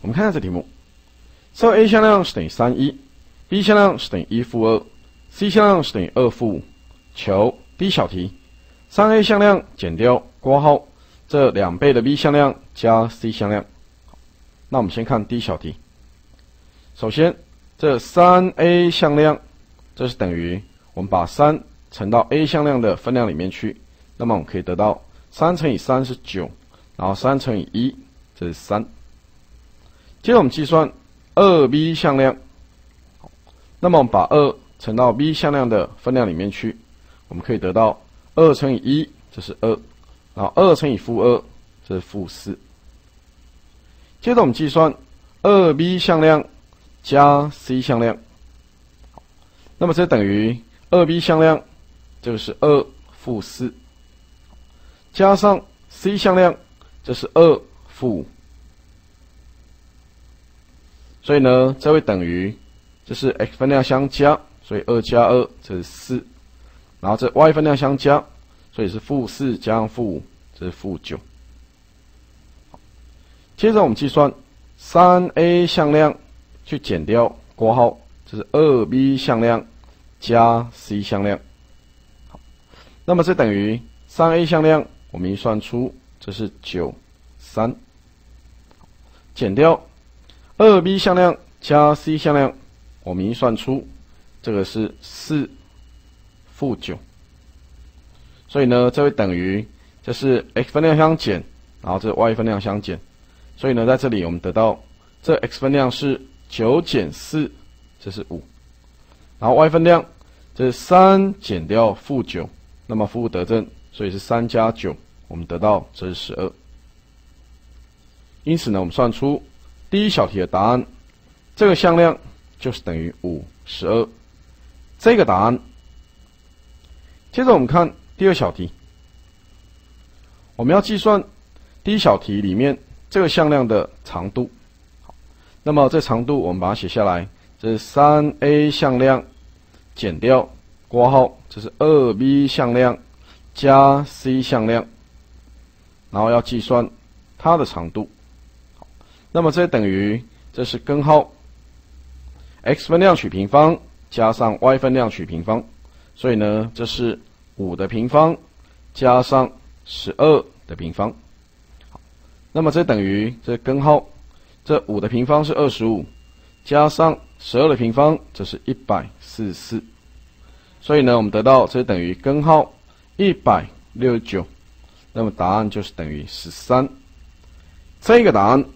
我们看一下这题目，设 A 向量是等于3，1，B 向量是等于1-2，C 向量是等于2-5，求 D 小题，3A 向量减掉括号这2倍的 B 向量加 C 向量。那我们先看 D 小题。首先，这 3A 向量，这是等于我们把3乘到 A 向量的分量里面去，那么我们可以得到3乘以3是9，然后3乘以1，这是3。接着我们计算 2B 向量，那么我们把2乘到 B 向量的分量里面去，我们可以得到2乘以1，这是2，然后2乘以-2，这是-4。接着我们计算 2B 向量加 C 向量，那么这等于 2B 向量，这个是2-4，加上 C 向量，这是2-5，所以呢，这会等于，这是 x 分量相加，所以2加2，这是4，然后这 y 分量相加，所以是-4加上-5，这是-9。接着我们计算 3A 向量去减掉括号，这是 2B 向量加 C 向量。好，那么这等于 3A 向量，我们一算出这是93，减掉 2B 向量加 C 向量，我们一算出这个是4-9。所以呢，这会等于这是 x 分量相减，然后这 y 分量相减。所以呢，在这里我们得到这 x 分量是9减4，这是5，然后 y 分量这是3减掉-9，那么负得正，所以是3加9，我们得到这是12。因此呢，我们算出第一小题的答案，这个向量就是等于5、12，这个答案。接着我们看第二小题，我们要计算第一小题里面这个向量的长度。好，那么这长度我们把它写下来，这是 3A 向量减掉括号，这是 2B 向量加 C 向量，然后要计算它的长度。好，那么这等于，这是根号 x 分量取平方加上 y 分量取平方，所以呢，这是5的平方加上12的平方。那么这等于，这根号，这5的平方是25，加上12的平方，这是144。所以呢，我们得到这等于根号169，那么答案就是等于13。这个答案